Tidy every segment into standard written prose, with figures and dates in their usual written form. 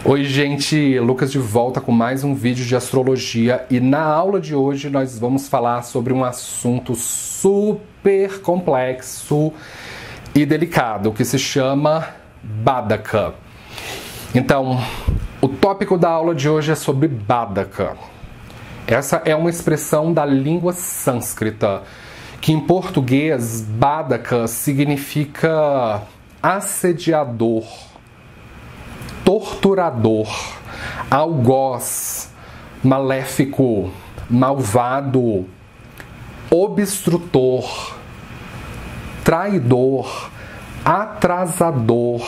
Oi gente, Lucas de volta com mais um vídeo de astrologia e na aula de hoje nós vamos falar sobre um assunto super complexo e delicado que se chama Badaka. Então, o tópico da aula de hoje é sobre Badaka. Essa é uma expressão da língua sânscrita, que em português Badaka significa assediador, torturador, algoz, maléfico, malvado, obstrutor, traidor, atrasador.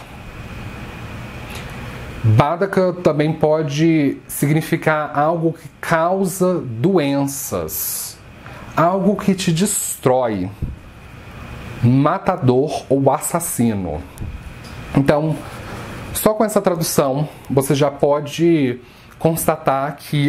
Badaka também pode significar algo que causa doenças, algo que te destrói, matador ou assassino. Então, só com essa tradução, você já pode constatar que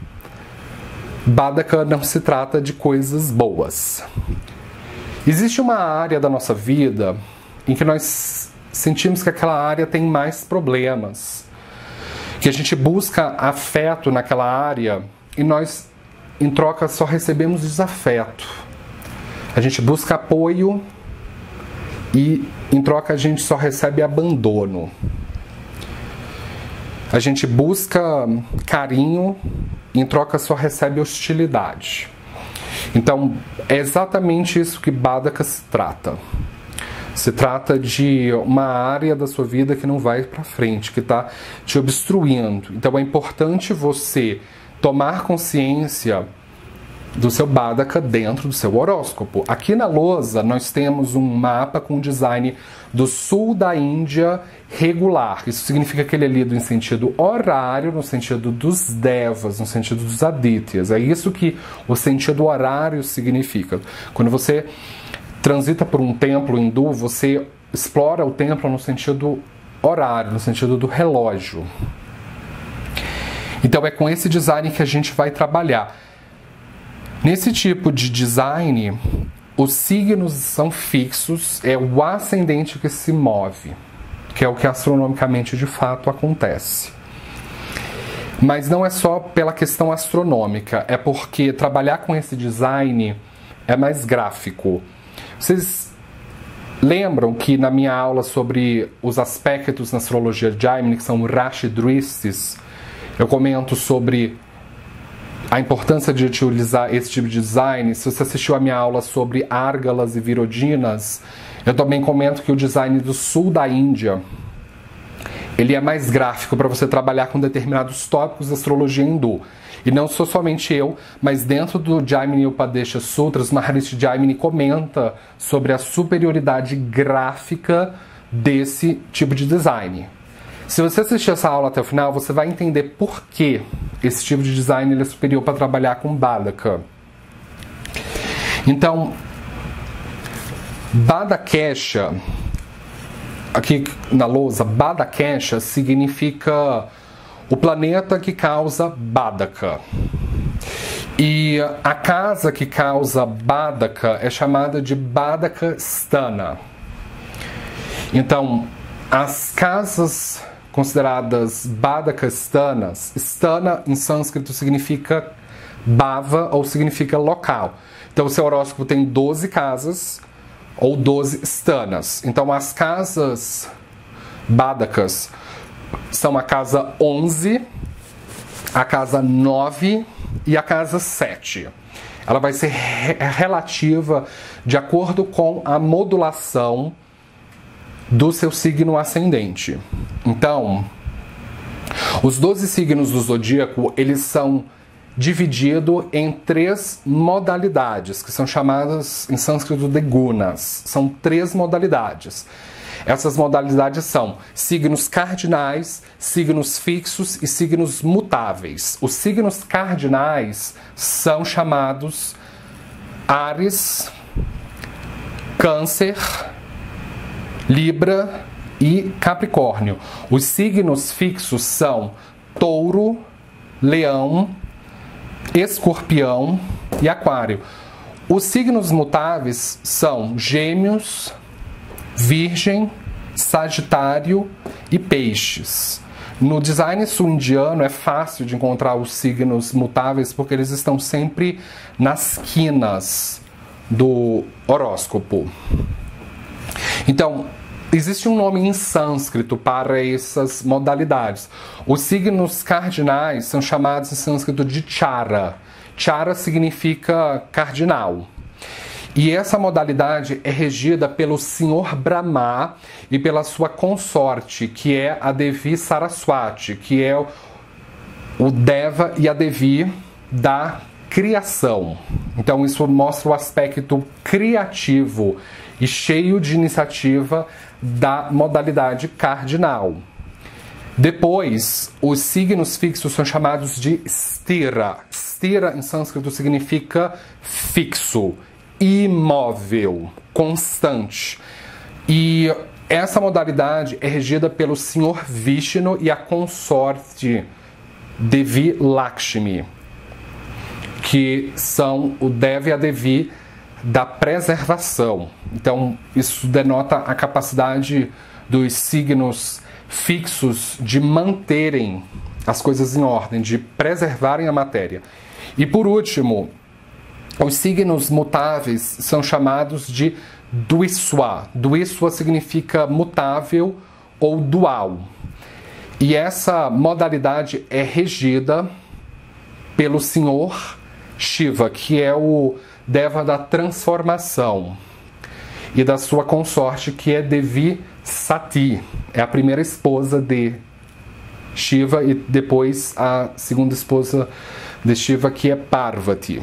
Badaka não se trata de coisas boas. Existe uma área da nossa vida em que nós sentimos que aquela área tem mais problemas, que a gente busca afeto naquela área e nós, em troca, só recebemos desafeto. A gente busca apoio e, em troca, a gente só recebe abandono. A gente busca carinho, em troca só recebe hostilidade. Então, é exatamente isso que Badaka se trata. Se trata de uma área da sua vida que não vai para frente, que está te obstruindo. Então, é importante você tomar consciência do seu Badaka dentro do seu horóscopo. Aqui na lousa nós temos um mapa com design do sul da Índia regular. Isso significa que ele é lido em sentido horário, no sentido dos devas, no sentido dos adityas. É isso que o sentido horário significa. Quando você transita por um templo hindu, você explora o templo no sentido horário, no sentido do relógio. Então é com esse design que a gente vai trabalhar. Nesse tipo de design, os signos são fixos, é o ascendente que se move, que é o que astronomicamente de fato acontece. Mas não é só pela questão astronômica, é porque trabalhar com esse design é mais gráfico. Vocês lembram que na minha aula sobre os aspectos na astrologia de Gemini, que são Rashi Dristis, eu comento sobre a importância de utilizar esse tipo de design. Se você assistiu a minha aula sobre árgalas e virodinas, eu também comento que o design do sul da Índia, ele é mais gráfico para você trabalhar com determinados tópicos da astrologia hindu. E não sou somente eu, mas dentro do Jaimini Upadesha Sutras, Maharishi Jaimini comenta sobre a superioridade gráfica desse tipo de design. Se você assistir essa aula até o final, você vai entender por que esse tipo de design ele é superior para trabalhar com Badaka. Então, Badakesha, aqui na lousa, Badakesha significa o planeta que causa Badaka. E a casa que causa Badaka é chamada de Badaka Sthana. Então, as casas consideradas Badaka Sthanas, Sthana em sânscrito significa bhava ou significa local. Então o seu horóscopo tem 12 casas ou 12 sthanas. Então as casas Badakas são a casa 11, a casa 9 e a casa 7. Ela vai ser relativa de acordo com a modulação do seu signo ascendente. Então, os 12 signos do zodíaco, eles são divididos em 3 modalidades, que são chamadas em sânscrito de gunas. São 3 modalidades. Essas modalidades são signos cardinais, signos fixos e signos mutáveis. Os signos cardinais são chamados Áries, Câncer, Libra e Capricórnio. Os signos fixos são Touro, Leão, Escorpião e Aquário. Os signos mutáveis são Gêmeos, Virgem, Sagitário e Peixes. No design sul-indiano é fácil de encontrar os signos mutáveis porque eles estão sempre nas quinas do horóscopo. Então, existe um nome em sânscrito para essas modalidades. Os signos cardinais são chamados em sânscrito de chara. Chara significa cardinal. E essa modalidade é regida pelo Senhor Brahma e pela sua consorte, que é a Devi Saraswati, que é o Deva e a Devi da criação. Então isso mostra o aspecto criativo e cheio de iniciativa da modalidade cardinal. Depois, os signos fixos são chamados de stira. Stira em sânscrito significa fixo, imóvel, constante. E essa modalidade é regida pelo Senhor Vishnu e a consorte Devi Lakshmi, que são o Deva e a Devi da preservação. Então, isso denota a capacidade dos signos fixos de manterem as coisas em ordem, de preservarem a matéria. E por último, os signos mutáveis são chamados de Dviswa. Dviswa significa mutável ou dual. E essa modalidade é regida pelo Senhor Shiva, que é o Deva da transformação, e da sua consorte, que é Devi Sati. É a primeira esposa de Shiva e depois a segunda esposa de Shiva, que é Parvati.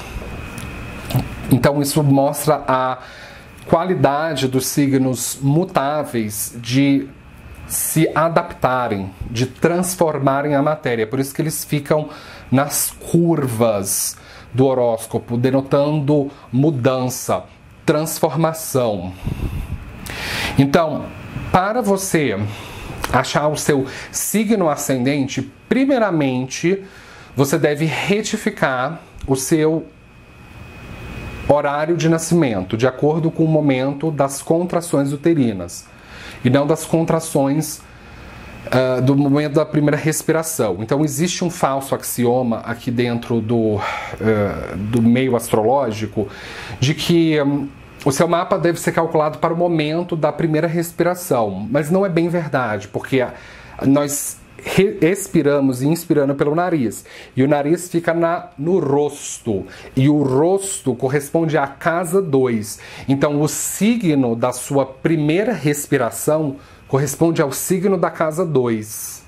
Então isso mostra a qualidade dos signos mutáveis de se adaptarem, de transformarem a matéria. Por isso que eles ficam nas curvas do horóscopo, denotando mudança, transformação. Então, para você achar o seu signo ascendente, primeiramente, você deve retificar o seu horário de nascimento, de acordo com o momento das contrações uterinas, e não das contrações do momento da primeira respiração. Então existe um falso axioma aqui dentro do meio astrológico de que o seu mapa deve ser calculado para o momento da primeira respiração, mas não é bem verdade, porque nós expiramos e inspirando pelo nariz, e o nariz fica no rosto, e o rosto corresponde à casa 2. Então o signo da sua primeira respiração corresponde ao signo da casa 2.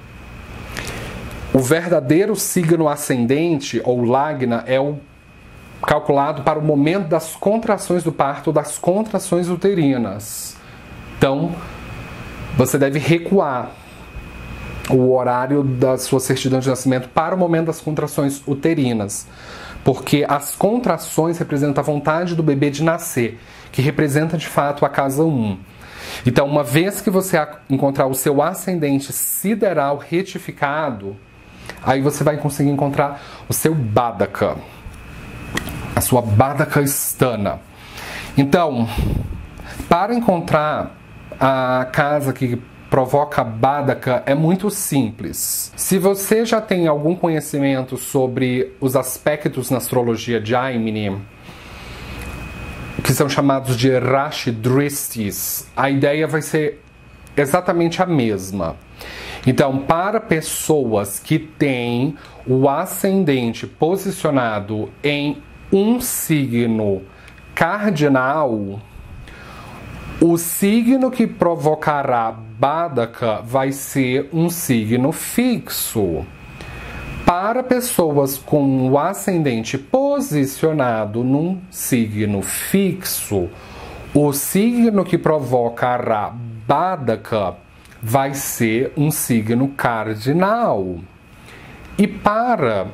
O verdadeiro signo ascendente, ou lagna, é o calculado para o momento das contrações do parto, das contrações uterinas. Então, você deve recuar o horário da sua certidão de nascimento para o momento das contrações uterinas, porque as contrações representam a vontade do bebê de nascer, que representa de fato a casa 1. Então, uma vez que você encontrar o seu ascendente sideral retificado, aí você vai conseguir encontrar o seu Badaka, a sua Badaka Stana. Então, para encontrar a casa que provoca Badaka é muito simples. Se você já tem algum conhecimento sobre os aspectos na astrologia de Jaimini, que são chamados de Rashi Dristis, a ideia vai ser exatamente a mesma. Então, para pessoas que têm o ascendente posicionado em um signo cardinal, o signo que provocará Badaka vai ser um signo fixo. Para pessoas com o ascendente posicionado num signo fixo, o signo que provocará Badaka vai ser um signo cardinal. E para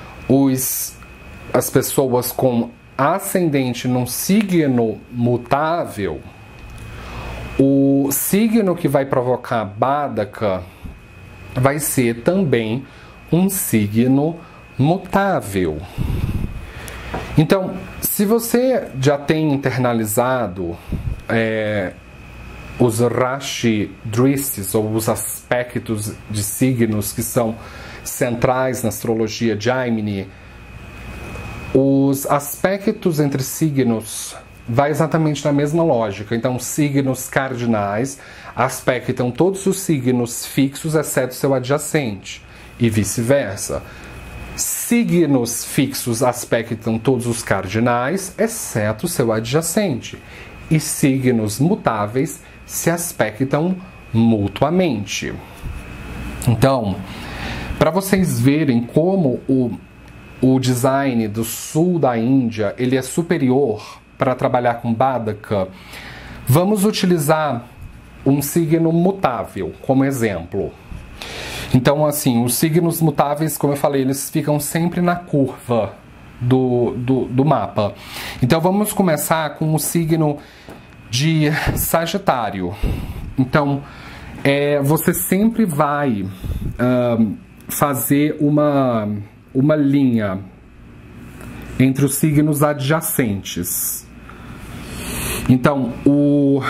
as pessoas com ascendente num signo mutável, o signo que vai provocar Badaka vai ser também um signo mutável. Então, se você já tem internalizado os Rashi Dristis, ou os aspectos de signos que são centrais na astrologia Jaimini, os aspectos entre signos vai exatamente na mesma lógica. Então, signos cardinais aspectam todos os signos fixos, exceto seu adjacente, e vice-versa. Signos fixos aspectam todos os cardinais, exceto seu adjacente. E signos mutáveis se aspectam mutuamente. Então, para vocês verem como o design do sul da Índia ele é superior para trabalhar com Badaka, vamos utilizar um signo mutável como exemplo. Então, assim, os signos mutáveis, como eu falei, eles ficam sempre na curva do mapa. Então, vamos começar com o signo de Sagitário. Então, você sempre vai fazer uma linha entre os signos adjacentes. Então, o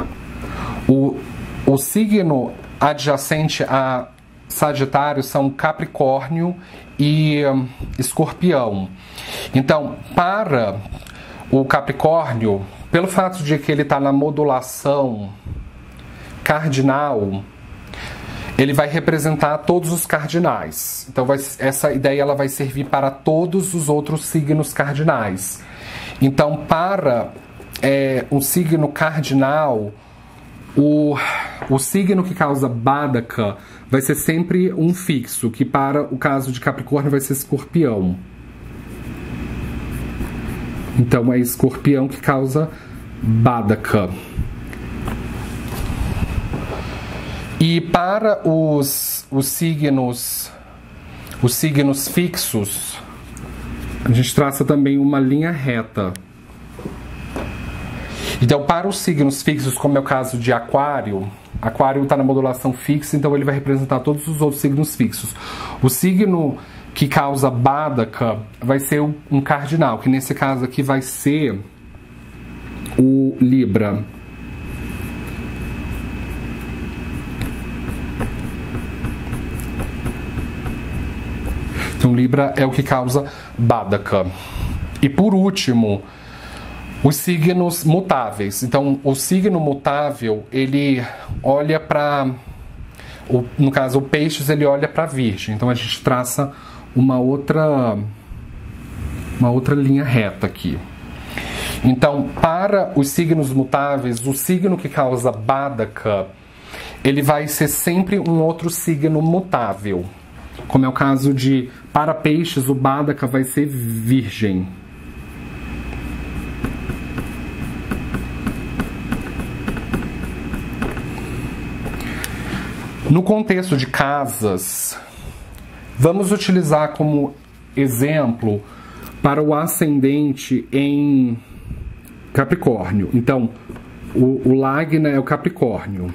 signo adjacente a Sagitário são Capricórnio e Escorpião. Então, para o Capricórnio, pelo fato de que ele está na modulação cardinal, ele vai representar todos os cardinais. Então, essa ideia ela vai servir para todos os outros signos cardinais. Então, para o signo cardinal, o signo que causa Badaka vai ser sempre um fixo, que para o caso de Capricórnio vai ser Escorpião. Então é Escorpião que causa Badaka. E para os signos fixos, a gente traça também uma linha reta. Então, para os signos fixos, como é o caso de Aquário, Aquário está na modulação fixa, então ele vai representar todos os outros signos fixos. O signo que causa Badaka vai ser um cardinal, que nesse caso aqui vai ser o Libra. Então, Libra é o que causa Badaka. E por último, os signos mutáveis. Então, o signo mutável, ele olha para... No caso, o Peixes, ele olha para Virgem. Então, a gente traça uma outra linha reta aqui. Então, para os signos mutáveis, o signo que causa Badaka, ele vai ser sempre um outro signo mutável. Como é o caso de... Para Peixes, o Badaka vai ser Virgem. No contexto de casas, vamos utilizar como exemplo para o ascendente em Capricórnio. Então, o Lagna é o Capricórnio.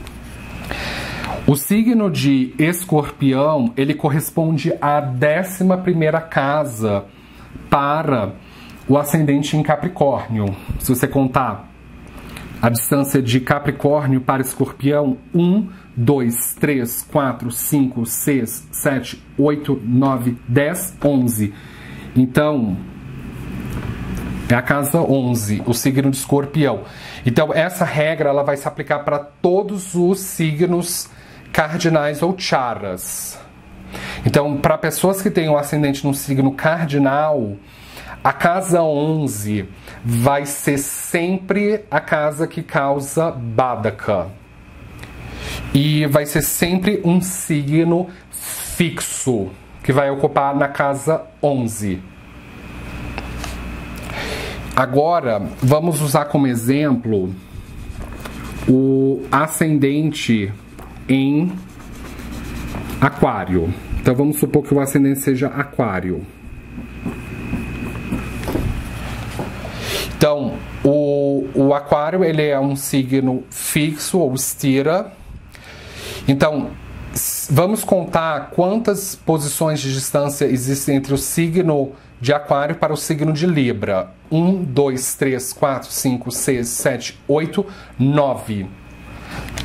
O signo de Escorpião, ele corresponde à 11ª casa para o ascendente em Capricórnio. Se você contar a distância de Capricórnio para Escorpião, 1, 2, 3, 4, 5, 6, 7, 8, 9, 10, 11. Então, é a casa 11, o signo de Escorpião. Então, essa regra ela vai se aplicar para todos os signos cardinais ou charas. Então, para pessoas que têm o ascendente no signo cardinal, a casa 11 vai ser sempre a casa que causa Badaka. E vai ser sempre um signo fixo, que vai ocupar na casa 11. Agora, vamos usar como exemplo o ascendente em Aquário. Então, vamos supor que o ascendente seja Aquário. Então, o Aquário, ele é um signo fixo ou stira. Então, vamos contar quantas posições de distância existem entre o signo de Aquário para o signo de Libra. 1, 2, 3, 4, 5, 6, 7, 8, 9.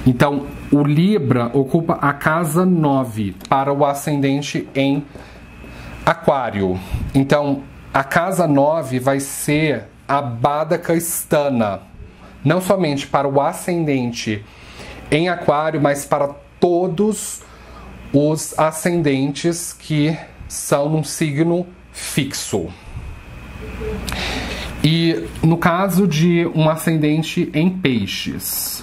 Então, o Libra ocupa a casa 9 para o ascendente em Aquário. Então, a casa 9 vai ser a Bádaka Stana, não somente para o ascendente em Aquário, mas para todos os ascendentes que são num signo fixo. E no caso de um ascendente em Peixes,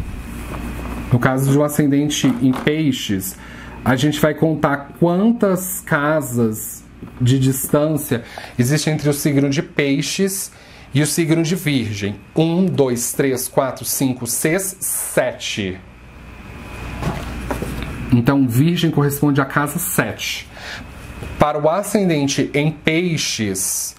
a gente vai contar quantas casas de distância existem entre o signo de Peixes e o signo de Virgem. 1, 2, 3, 4, 5, 6, 7. Então, Virgem corresponde à casa 7. Para o ascendente em Peixes,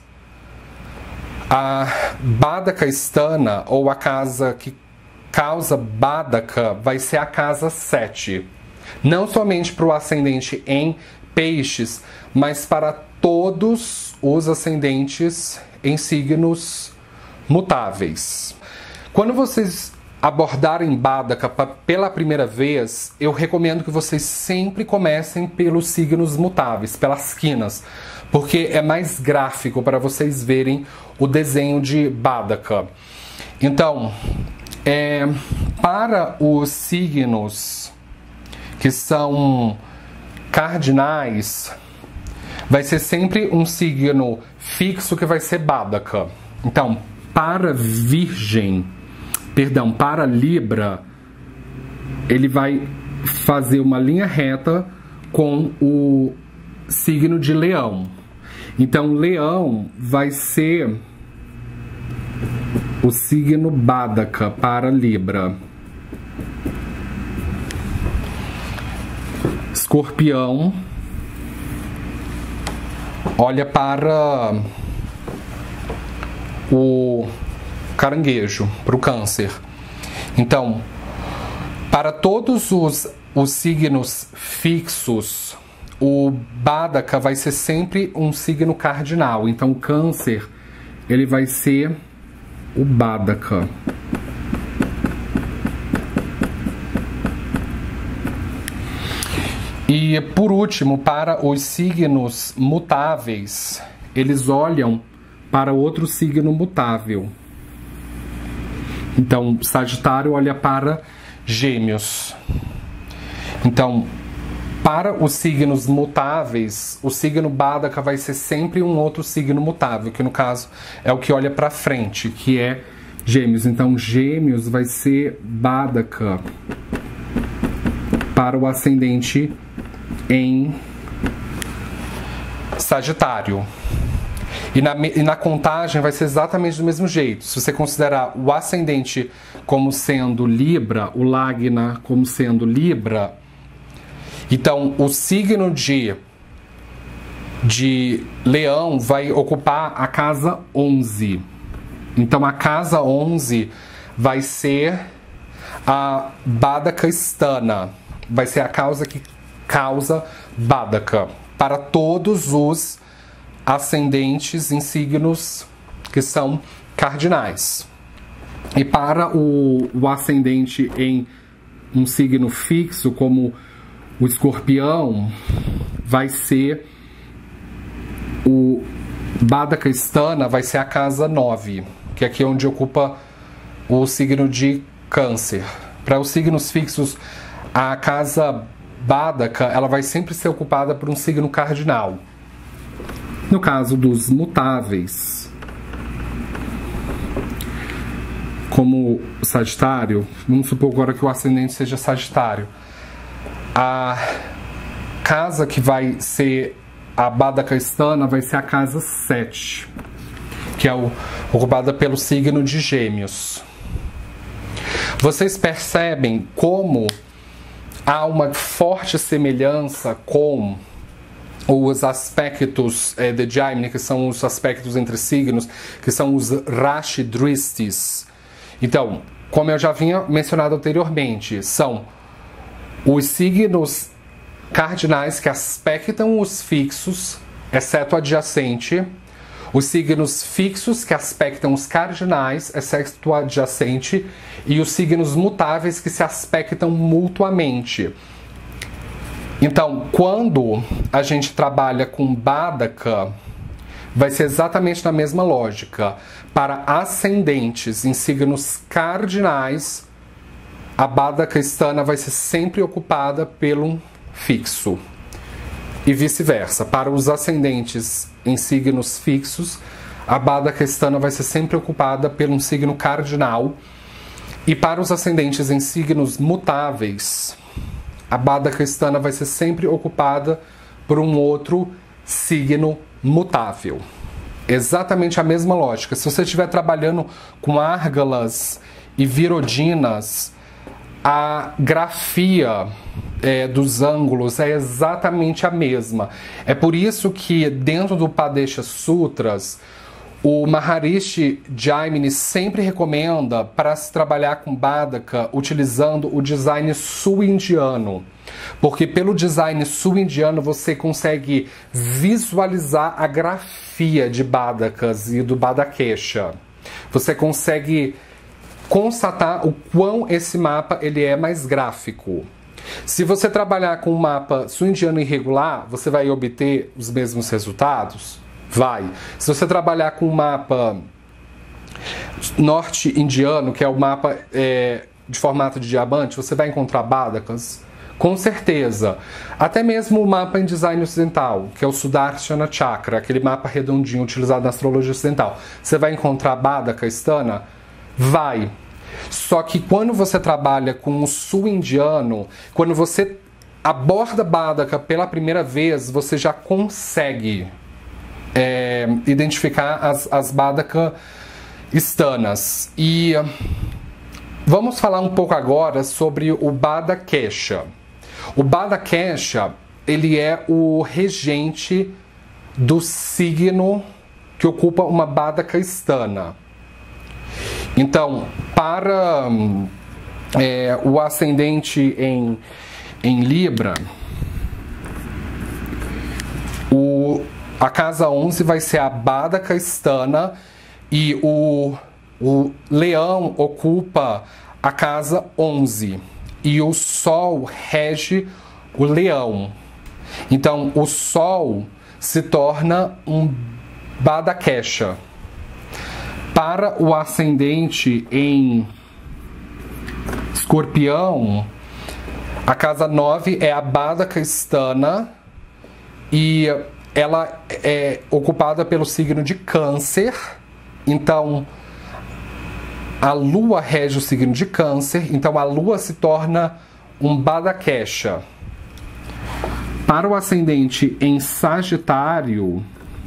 a Bádaka Stana, ou a casa que causa Bádaka, vai ser a casa 7. Não somente para o ascendente em Peixes, mas para todos os ascendentes em signos mutáveis. Quando vocês abordarem Bádaka pela primeira vez, eu recomendo que vocês sempre comecem pelos signos mutáveis, pelas quinas, porque é mais gráfico para vocês verem o desenho de Bádaka. Então, para os signos que são cardinais, vai ser sempre um signo fixo que vai ser Bádaka. Então, para Libra, ele vai fazer uma linha reta com o signo de Leão. Então, Leão vai ser o signo Bádaka para Libra. Escorpião olha para o Caranguejo, para o Câncer. Então, para todos os signos fixos, o Bádaka vai ser sempre um signo cardinal. Então, o Câncer, ele vai ser o Bádaka. E, por último, para os signos mutáveis, eles olham para outro signo mutável. Então, Sagitário olha para Gêmeos. Então, para os signos mutáveis, o signo Bádaka vai ser sempre um outro signo mutável, que no caso é o que olha para frente, que é Gêmeos. Então, Gêmeos vai ser Bádaka para o ascendente em Sagitário. E na contagem vai ser exatamente do mesmo jeito. Se você considerar o ascendente como sendo Libra, o Lagna como sendo Libra, então o signo de Leão vai ocupar a casa 11. Então a casa 11 vai ser a Bádaka Stana. Vai ser a causa que causa Bádaka para todos os ascendentes em signos que são cardinais. E para o ascendente em um signo fixo, como o Escorpião, vai ser o Bádaka Stana, vai ser a casa 9, que aqui é onde ocupa o signo de Câncer. Para os signos fixos, a casa Bádaka, ela vai sempre ser ocupada por um signo cardinal. No caso dos mutáveis, como o Sagitário, vamos supor agora que o ascendente seja Sagitário, a casa que vai ser a Bádaka Stana vai ser a casa 7, que é ocupada pelo signo de Gêmeos. Vocês percebem como há uma forte semelhança com os aspectos de Jaimini, que são os aspectos entre signos, que são os Rashi Dristis. Então, como eu já havia mencionado anteriormente, são os signos cardinais que aspectam os fixos, exceto adjacente, Os signos fixos, que aspectam os cardinais, exceto o adjacente, e os signos mutáveis, que se aspectam mutuamente. Então, quando a gente trabalha com Bādaka, vai ser exatamente na mesma lógica. Para ascendentes em signos cardinais, a Bādaka estana vai ser sempre ocupada pelo fixo. E vice-versa. Para os ascendentes em signos fixos, a Bādaka estana vai ser sempre ocupada por um signo cardinal. E para os ascendentes em signos mutáveis, a Bādaka estana vai ser sempre ocupada por um outro signo mutável. Exatamente a mesma lógica. Se você estiver trabalhando com árgalas e virodinas, a grafia dos ângulos é exatamente a mesma. É por isso que dentro do Padesha Sutras, o Maharishi Jaimini sempre recomenda para se trabalhar com Bādaka utilizando o design sul-indiano. Porque pelo design sul-indiano você consegue visualizar a grafia de Bādakas e do Bādakesha. Você consegue constatar o quão esse mapa ele é mais gráfico. Se você trabalhar com um mapa sul-indiano irregular, você vai obter os mesmos resultados? Vai. Se você trabalhar com um mapa norte-indiano, que é o mapa de formato de diamante, você vai encontrar Bādakas? Com certeza. Até mesmo o mapa em design ocidental, que é o Sudarshana Chakra, aquele mapa redondinho utilizado na astrologia ocidental. Você vai encontrar Bādaka estana? Vai. Só que quando você trabalha com o sul indiano, quando você aborda Bādaka pela primeira vez, você já consegue identificar as Bādaka estanas. E vamos falar um pouco agora sobre o Bādakesha. O Bādakesha, ele é o regente do signo que ocupa uma Bādaka estana. Então, para o ascendente em Libra, a casa 11 vai ser a Bādaka estana e o Leão ocupa a casa 11 e o Sol rege o Leão. Então, o Sol se torna um Bādakesha. Para o ascendente em Escorpião, a casa 9 é a Bādaka estana e ela é ocupada pelo signo de Câncer. Então, a Lua rege o signo de Câncer, então a Lua se torna um Bādakesha. Para o ascendente em Sagitário,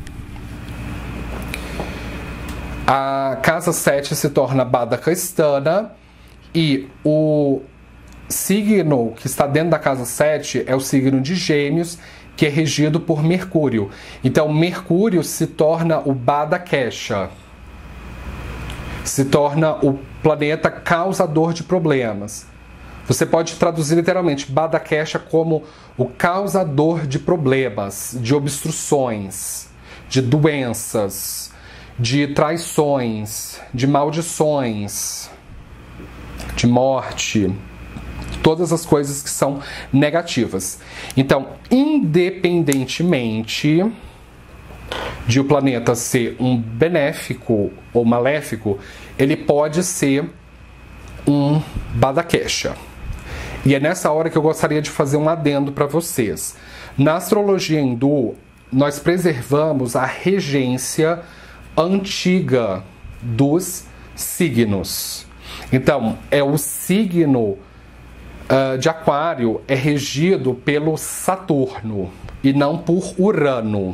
a casa 7 se torna Bādaka estana e o signo que está dentro da casa 7 é o signo de Gêmeos, que é regido por Mercúrio. Então, Mercúrio se torna o Bādakesha. Se torna o planeta causador de problemas. Você pode traduzir literalmente Bādakesha como o causador de problemas, de obstruções, de doenças, de traições, de maldições, de morte, todas as coisas que são negativas. Então, independentemente de o planeta ser um benéfico ou maléfico, ele pode ser um Bādakesha. E é nessa hora que eu gostaria de fazer um adendo para vocês. Na astrologia hindu, nós preservamos a regência antiga dos signos. Então, o signo de Aquário é regido pelo Saturno e não por Urano.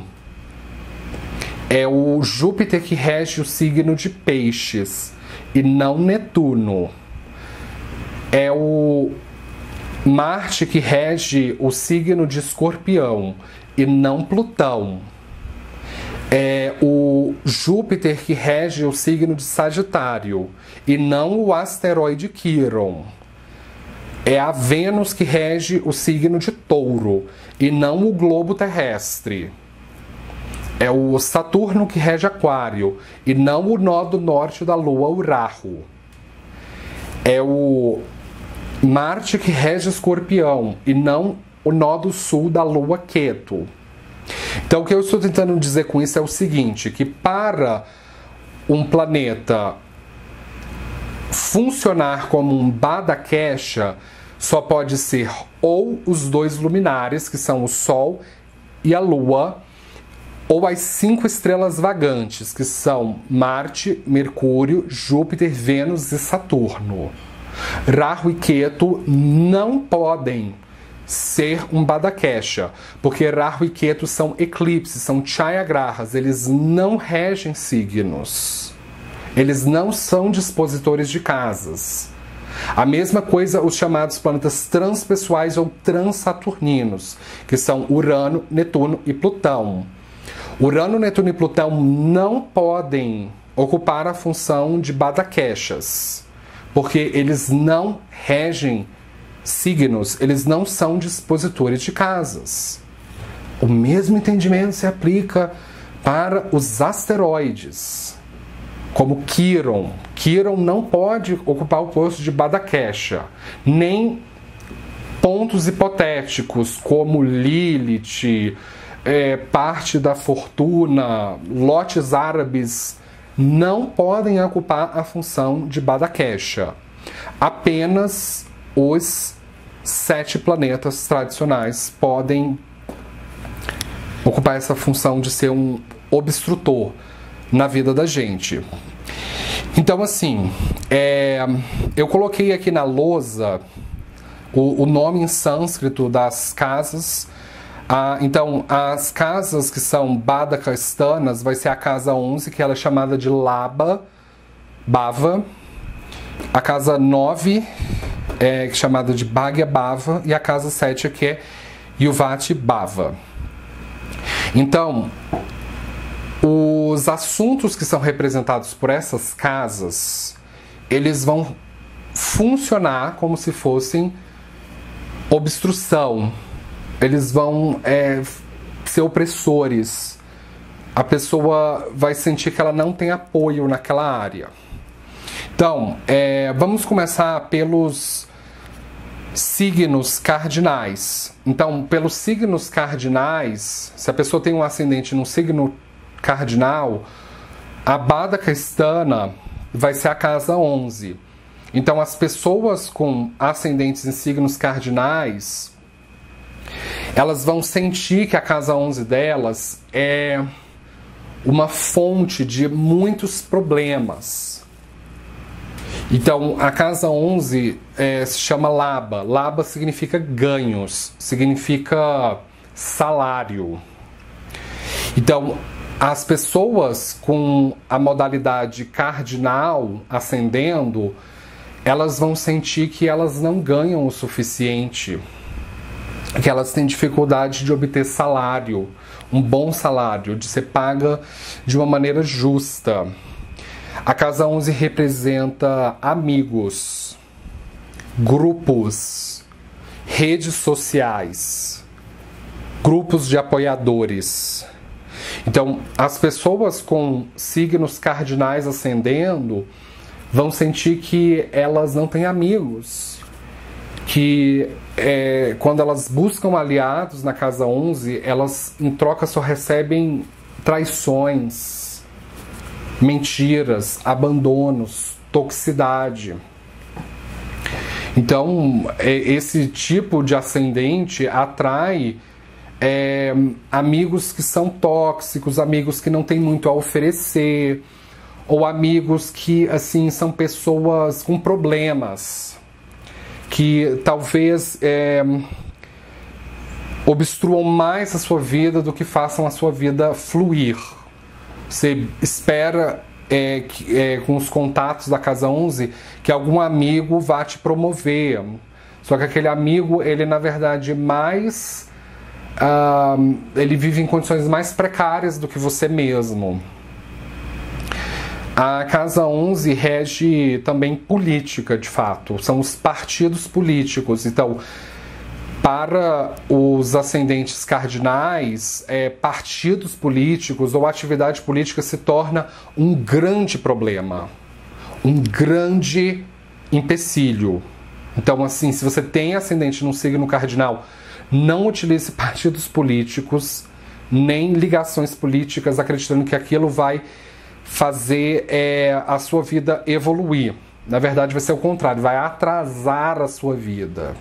É o Júpiter que rege o signo de Peixes e não Netuno. É o Marte que rege o signo de Escorpião e não Plutão. É o Júpiter que rege o signo de Sagitário e não o asteroide Quiron. É a Vênus que rege o signo de Touro e não o globo terrestre. É o Saturno que rege Aquário e não o nó do norte da Lua, o Rahu. É o Marte que rege Escorpião e não o nó do sul da Lua, Ketu. Então o que eu estou tentando dizer com isso é o seguinte, que para um planeta funcionar como um Bada-Kesha, só pode ser ou os dois luminares, que são o Sol e a Lua, ou as 5 estrelas vagantes, que são Marte, Mercúrio, Júpiter, Vênus e Saturno. Rahu e Ketu não podem ser um Bada-Kesha, porque Rahu e Ketu são eclipses, são Chayagrahas, eles não regem signos. Eles não são dispositores de casas. A mesma coisa os chamados planetas transpessoais ou transaturninos, que são Urano, Netuno e Plutão. Urano, Netuno e Plutão não podem ocupar a função de Bada-Keshas, porque eles não regem signos, eles não são dispositores de casas. O mesmo entendimento se aplica para os asteroides, como Quiron. Quiron não pode ocupar o posto de Bada-Kesha, nem pontos hipotéticos como Lilith, parte da fortuna, lotes árabes, não podem ocupar a função de Bada-Kesha. Apenas os 7 planetas tradicionais podem ocupar essa função de ser um obstrutor na vida da gente. Então, assim, eu coloquei aqui na lousa o nome em sânscrito das casas. Então, as casas que são Bada-Kastanas vai ser a casa 11, que ela é chamada de Labha, Bhava. A casa 9 é chamada de Bhagya Bhava. E a casa 7 que é Yuvati Bhava. Então, os assuntos que são representados por essas casas, eles vão funcionar como se fossem obstrução. Eles vão ser opressores. A pessoa vai sentir que ela não tem apoio naquela área. Então, vamos começar pelos signos cardinais. Então, pelos signos cardinais, se a pessoa tem um ascendente num signo cardinal, a Bada-Kastana vai ser a casa 11. Então, as pessoas com ascendentes em signos cardinais, elas vão sentir que a casa 11 delas é uma fonte de muitos problemas. Então, a casa 11 se chama Labha. Labha significa ganhos, significa salário. Então, as pessoas com a modalidade cardinal ascendendo, elas vão sentir que elas não ganham o suficiente, que elas têm dificuldade de obter salário, um bom salário, de ser paga de uma maneira justa. A casa 11 representa amigos, grupos, redes sociais, grupos de apoiadores. Então, as pessoas com signos cardinais ascendendo vão sentir que elas não têm amigos, que quando elas buscam aliados na casa 11, elas em troca só recebem traições, mentiras, abandonos, toxicidade. Então, esse tipo de ascendente atrai amigos que são tóxicos, amigos que não têm muito a oferecer, ou amigos que assim são pessoas com problemas, que talvez obstruam mais a sua vida do que façam a sua vida fluir. Você espera com os contatos da casa 11 que algum amigo vá te promover, só que aquele amigo, ele na verdade ele vive em condições mais precárias do que você mesmo. A casa 11 rege também política, de fato. São os partidos políticos. Então, Para os ascendentes cardinais, partidos políticos ou atividade política se torna um grande problema, um grande empecilho. Então, assim, se você tem ascendente num signo cardinal, não utilize partidos políticos nem ligações políticas acreditando que aquilo vai fazer a sua vida evoluir. Na verdade, vai ser o contrário, vai atrasar a sua vida.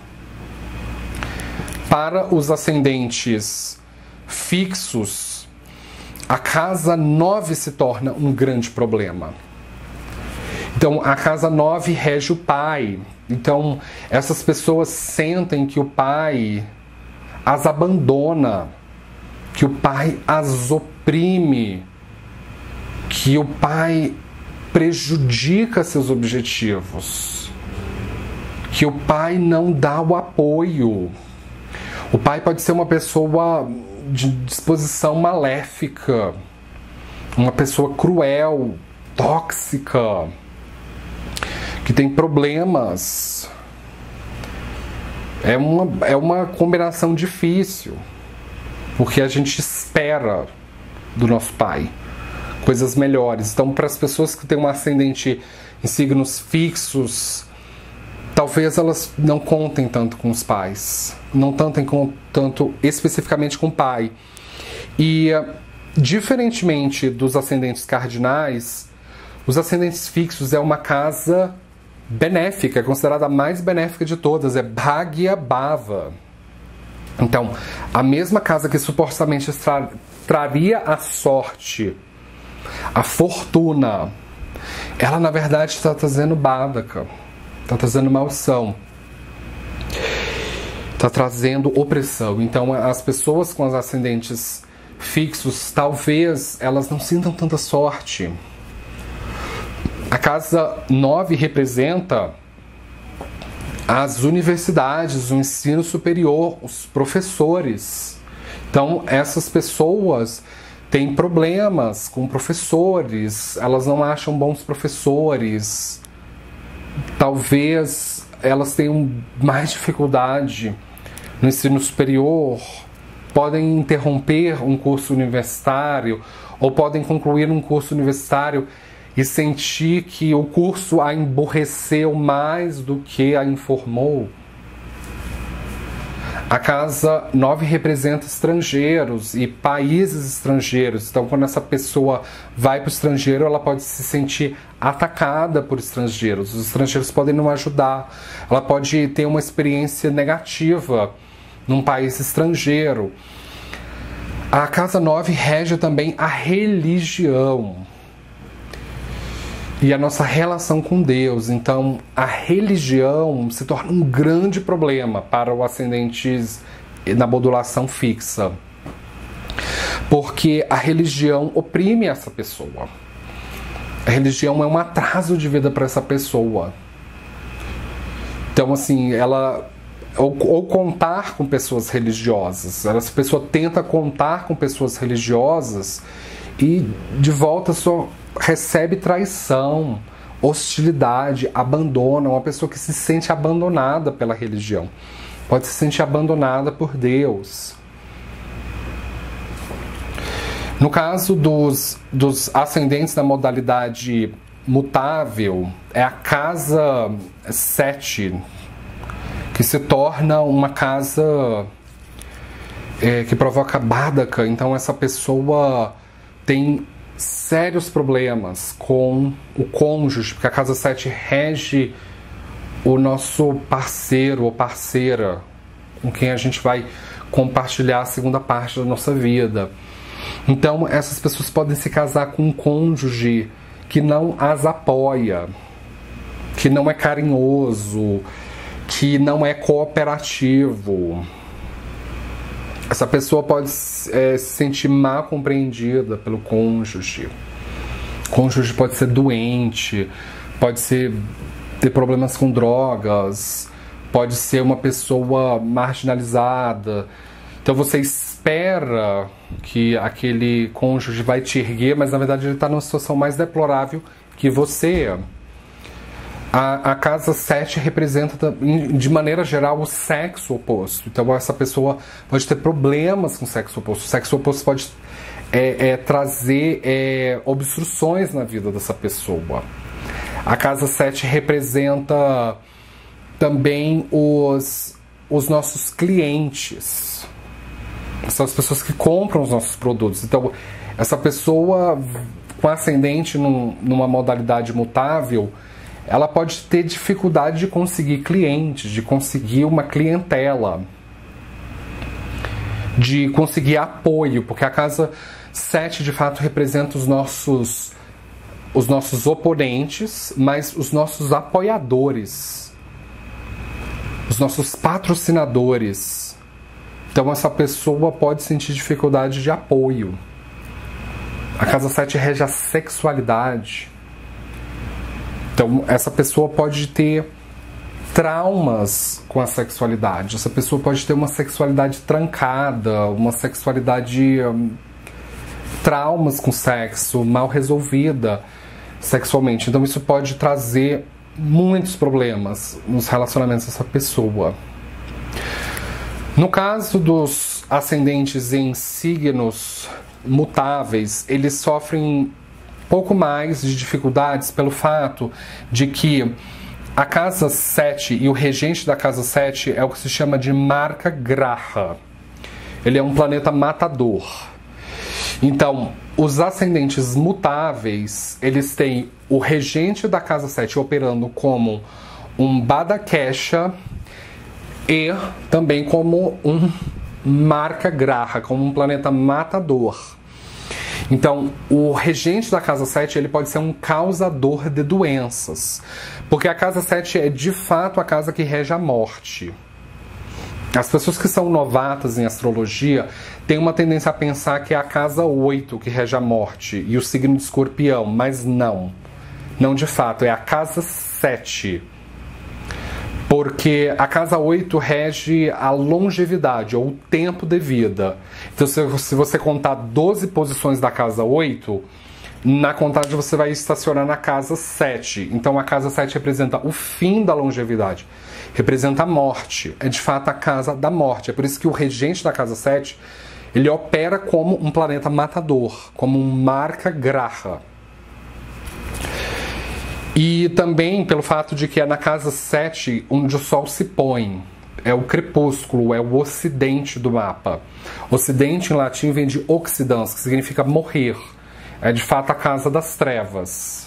Para os ascendentes fixos, a casa 9 se torna um grande problema. Então, a casa 9 rege o pai. Então, essas pessoas sentem que o pai as abandona, que o pai as oprime, que o pai prejudica seus objetivos, que o pai não dá o apoio. O pai pode ser uma pessoa de disposição maléfica, uma pessoa cruel, tóxica, que tem problemas. É uma combinação difícil, porque a gente espera do nosso pai coisas melhores. Então, para as pessoas que têm um ascendente em signos fixos, talvez elas não contem tanto com os pais, não tanto especificamente com o pai. E, diferentemente dos ascendentes cardinais, os ascendentes fixos é uma casa benéfica, é considerada a mais benéfica de todas, é Bhagya Bhava. Então, a mesma casa que supostamente traria a sorte, a fortuna, ela na verdade está trazendo Badaka, está trazendo maldição, está trazendo opressão. Então, as pessoas com os ascendentes fixos, talvez elas não sintam tanta sorte. A casa 9 representa as universidades, o ensino superior, os professores. Então, essas pessoas têm problemas com professores, elas não acham bons professores. Talvez elas tenham mais dificuldade no ensino superior, podem interromper um curso universitário ou podem concluir um curso universitário e sentir que o curso a emborreceu mais do que a informou. A casa 9 representa estrangeiros e países estrangeiros. Então, quando essa pessoa vai para o estrangeiro, ela pode se sentir atacada por estrangeiros. Os estrangeiros podem não ajudar. Ela pode ter uma experiência negativa num país estrangeiro. A casa 9 rege também a religião e a nossa relação com Deus. Então, a religião se torna um grande problema para o ascendente na modulação fixa, porque a religião oprime essa pessoa. A religião é um atraso de vida para essa pessoa. Então, assim, ela ou contar com pessoas religiosas. Essa pessoa tenta contar com pessoas religiosas e de volta só recebe traição, hostilidade, abandono. Uma pessoa que se sente abandonada pela religião pode se sentir abandonada por Deus. No caso dos ascendentes na modalidade mutável, é a casa 7 que se torna uma casa que provoca Badaka. Então essa pessoa tem sérios problemas com o cônjuge, porque a casa 7 rege o nosso parceiro ou parceira com quem a gente vai compartilhar a segunda parte da nossa vida. Então essas pessoas podem se casar com um cônjuge que não as apoia, que não é carinhoso, que não é cooperativo. Essa pessoa pode se sentir mal compreendida pelo cônjuge. O cônjuge pode ser doente, pode ter problemas com drogas, pode ser uma pessoa marginalizada. Então você espera que aquele cônjuge vai te erguer, mas na verdade ele está numa situação mais deplorável que você. A casa 7 representa, de maneira geral, o sexo oposto. Então, essa pessoa pode ter problemas com o sexo oposto. O sexo oposto pode trazer obstruções na vida dessa pessoa. A casa 7 representa também os nossos clientes. São as pessoas que compram os nossos produtos. Então, essa pessoa com ascendente numa modalidade mutável, ela pode ter dificuldade de conseguir clientes, de conseguir uma clientela, de conseguir apoio, porque a casa 7 de fato representa os nossos oponentes, mas os nossos apoiadores, os nossos patrocinadores. Então essa pessoa pode sentir dificuldade de apoio. A casa 7 rege a sexualidade. Então, essa pessoa pode ter traumas com a sexualidade. Essa pessoa pode ter uma sexualidade trancada, uma sexualidade... traumas com sexo, mal resolvida sexualmente. Então, isso pode trazer muitos problemas nos relacionamentos dessa pessoa. No caso dos ascendentes em signos mutáveis, eles sofrem pouco mais de dificuldades pelo fato de que a casa 7 e o regente da casa 7 é o que se chama de marca Graha. Ele é um planeta matador. Então, os ascendentes mutáveis, eles têm o regente da casa 7 operando como um Badakesha e também como um marca Graha, como um planeta matador. Então, o regente da casa 7, ele pode ser um causador de doenças, porque a casa 7 é de fato a casa que rege a morte. As pessoas que são novatas em astrologia têm uma tendência a pensar que é a casa 8 que rege a morte e o signo de Escorpião, mas não. Não de fato, é a casa 7. Porque a casa 8 rege a longevidade, ou o tempo de vida. Então, se você contar 12 posições da casa 8, na contagem você vai estacionar na casa 7. Então, a casa 7 representa o fim da longevidade, representa a morte. É, de fato, a casa da morte. É por isso que o regente da casa 7, ele opera como um planeta matador, como um marca Graha. E também pelo fato de que é na casa 7 onde o Sol se põe. É o crepúsculo, é o ocidente do mapa. Ocidente em latim vem de oxidans, que significa morrer. É de fato a casa das trevas.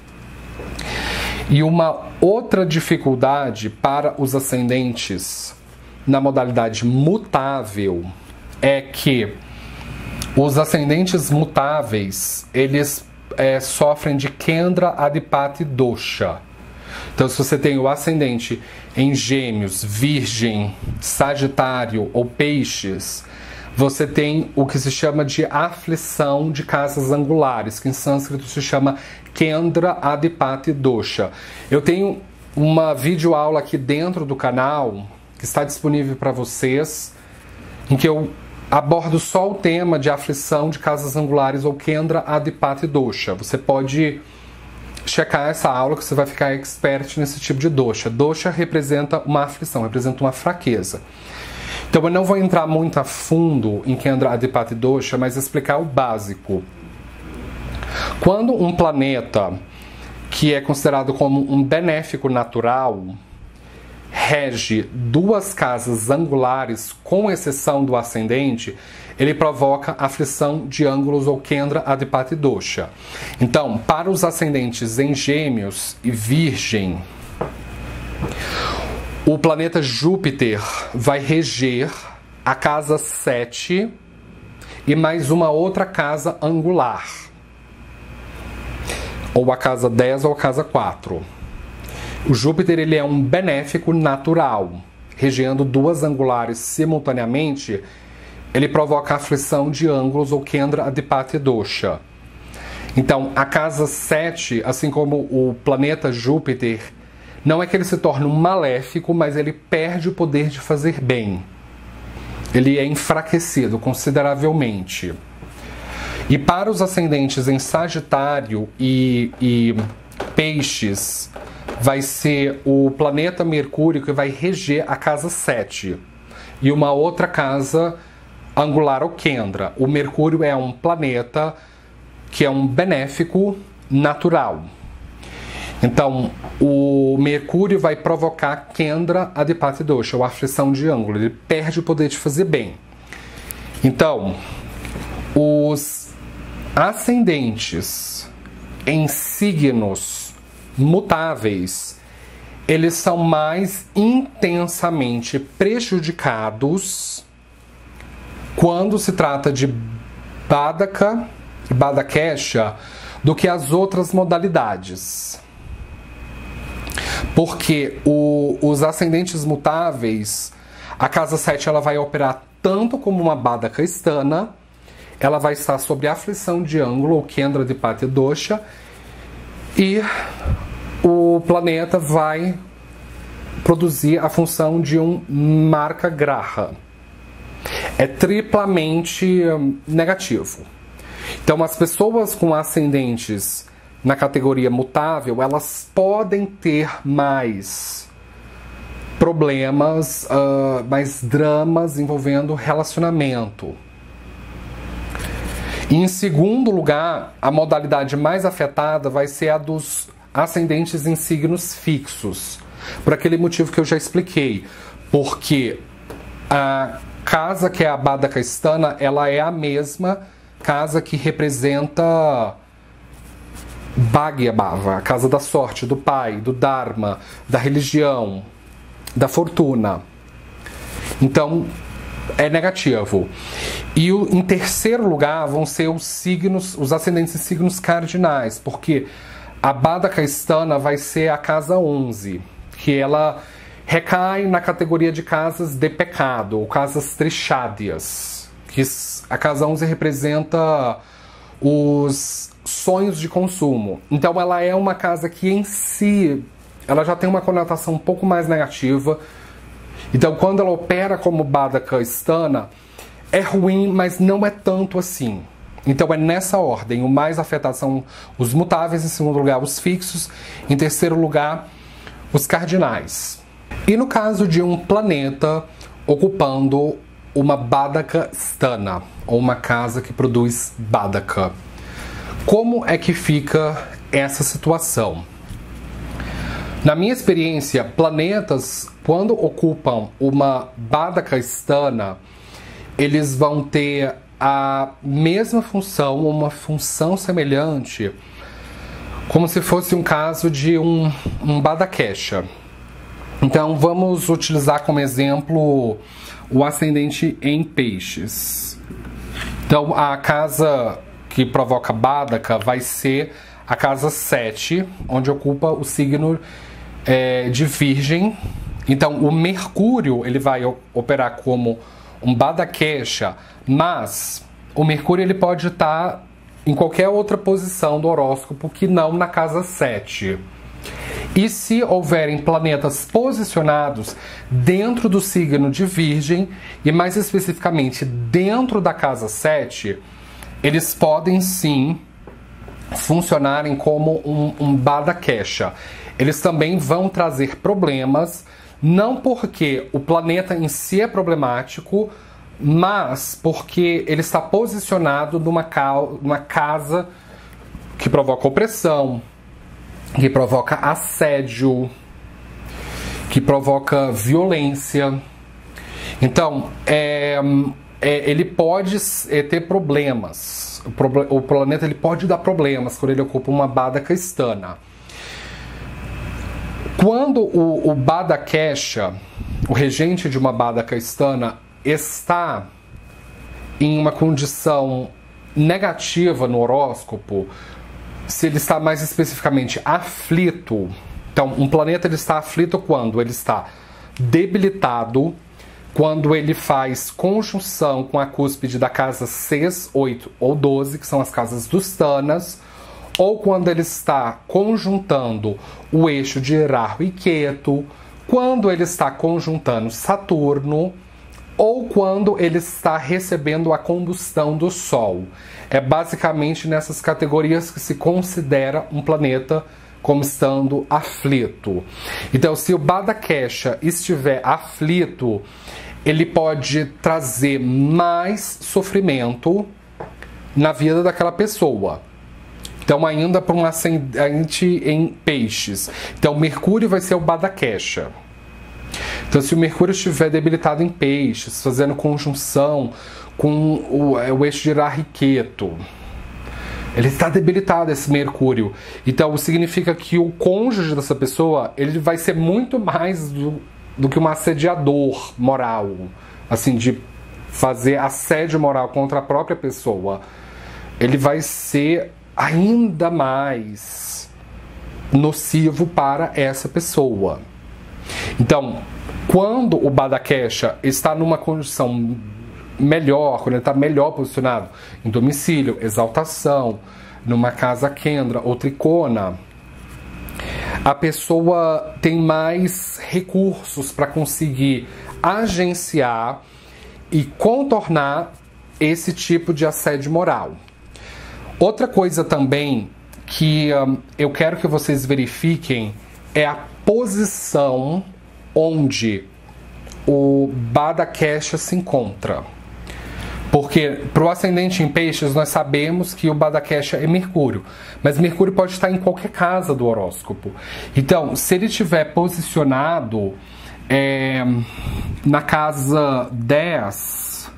E uma outra dificuldade para os ascendentes na modalidade mutável é que os ascendentes mutáveis, eles sofrem de Kendra Adipati Dosha. Então, se você tem o ascendente em Gêmeos, Virgem, Sagitário ou Peixes, você tem o que se chama de aflição de casas angulares, que em sânscrito se chama Kendra Adipati Dosha. Eu tenho uma videoaula aqui dentro do canal, que está disponível para vocês, em que eu abordo só o tema de aflição de casas angulares ou Kendra Adipati Dosha. Você pode checar essa aula que você vai ficar expert nesse tipo de dosha. Dosha representa uma aflição, representa uma fraqueza. Então eu não vou entrar muito a fundo em Kendra Adipati Dosha, mas explicar o básico. Quando um planeta que é considerado como um benéfico natural rege duas casas angulares, com exceção do ascendente, ele provoca aflição de ângulos ou Kendra Adipati Dosha. Então, para os ascendentes em Gêmeos e Virgem, o planeta Júpiter vai reger a casa 7 e mais uma outra casa angular, ou a casa 10 ou a casa 4. O Júpiter, ele é um benéfico natural. Regendo duas angulares simultaneamente, ele provoca aflição de ângulos ou Kendra Adipati Dosha. Então, a casa 7, assim como o planeta Júpiter, não é que ele se torne um maléfico, mas ele perde o poder de fazer bem. Ele é enfraquecido consideravelmente. E para os ascendentes em Sagitário e Peixes, vai ser o planeta Mercúrio que vai reger a casa 7. E uma outra casa angular ao Kendra. O Mercúrio é um planeta que é um benéfico natural. Então, o Mercúrio vai provocar Kendra Adipati Dosha, ou aflição de ângulo. Ele perde o poder de fazer bem. Então, os ascendentes em signos mutáveis, eles são mais intensamente prejudicados quando se trata de Badaka e Badakesha do que as outras modalidades. Porque os ascendentes mutáveis, a casa 7 ela vai operar tanto como uma Badaka Sthana, ela vai estar sobre aflição de ângulo, ou Kendra Adipati Dosha, e o planeta vai produzir a função de um Marka Graha. É triplamente negativo. Então, as pessoas com ascendentes na categoria mutável, elas podem ter mais problemas, mais dramas envolvendo relacionamento. E, em segundo lugar, a modalidade mais afetada vai ser a dos ascendentes em signos fixos. Por aquele motivo que eu já expliquei. Porque a casa que é a Badaka Sthana, ela é a mesma casa que representa Bhagyabhava, a casa da sorte, do pai, do Dharma, da religião, da fortuna. Então, é negativo. E em terceiro lugar vão ser os signos, os ascendentes em signos cardinais, porque a Badaka Sthana vai ser a casa 11, que ela recai na categoria de casas de pecado, ou casas trichádias, que a casa 11 representa os sonhos de consumo. Então ela é uma casa que em si, ela já tem uma conotação um pouco mais negativa. Então quando ela opera como Badaka Sthana, é ruim, mas não é tanto assim. Então é nessa ordem. O mais afetado são os mutáveis, em segundo lugar os fixos, em terceiro lugar os cardinais. E no caso de um planeta ocupando uma Badaka Sthana, ou uma casa que produz Badaka, como é que fica essa situação? Na minha experiência, planetas, quando ocupam uma Badaka Sthana, eles vão ter a mesma função, uma função semelhante, como se fosse um caso de um Badakesha. Então vamos utilizar como exemplo o ascendente em peixes. Então a casa que provoca Badaka vai ser a casa 7, onde ocupa o signo de Virgem. Então o Mercúrio ele vai operar como um Badakesha, mas o Mercúrio ele pode estar em qualquer outra posição do horóscopo que não na casa 7. E se houverem planetas posicionados dentro do signo de Virgem, e mais especificamente dentro da casa 7, eles podem sim funcionarem como um Badakesha. Eles também vão trazer problemas, não porque o planeta em si é problemático, mas porque ele está posicionado numa casa que provoca opressão, que provoca assédio, que provoca violência. Então, ele pode ter problemas. O planeta ele pode dar problemas quando ele ocupa uma Badaka Sthana. Quando o Badakesha, o regente de uma Badaka Sthana, está em uma condição negativa no horóscopo, se ele está mais especificamente aflito, então um planeta ele está aflito quando ele está debilitado, quando ele faz conjunção com a cúspide da casa 6, 8 ou 12, que são as casas dos Thanas, ou quando ele está conjuntando o eixo de Rahu e Ketu, quando ele está conjuntando Saturno, ou quando ele está recebendo a combustão do Sol. É basicamente nessas categorias que se considera um planeta como estando aflito. Então, se o Badakesha estiver aflito, ele pode trazer mais sofrimento na vida daquela pessoa. Então, ainda para um ascendente em peixes. Então, Mercúrio vai ser o Badakesha. Então, se o Mercúrio estiver debilitado em peixes, fazendo conjunção com o eixo de Rahu-Ketu, ele está debilitado, esse Mercúrio. Então, significa que o cônjuge dessa pessoa, ele vai ser muito mais do que um assediador moral. Assim, de fazer assédio moral contra a própria pessoa. Ele vai ser ainda mais nocivo para essa pessoa. Então, quando o Badakesha está numa condição melhor, quando ele está melhor posicionado em domicílio, exaltação, numa casa Kendra ou Tricona, a pessoa tem mais recursos para conseguir agenciar e contornar esse tipo de assédio moral. Outra coisa também que eu quero que vocês verifiquem é a posição onde o Badakesha se encontra. Porque para o ascendente em peixes nós sabemos que o Badakesha é Mercúrio, mas Mercúrio pode estar em qualquer casa do horóscopo. Então, se ele estiver posicionado na casa 10,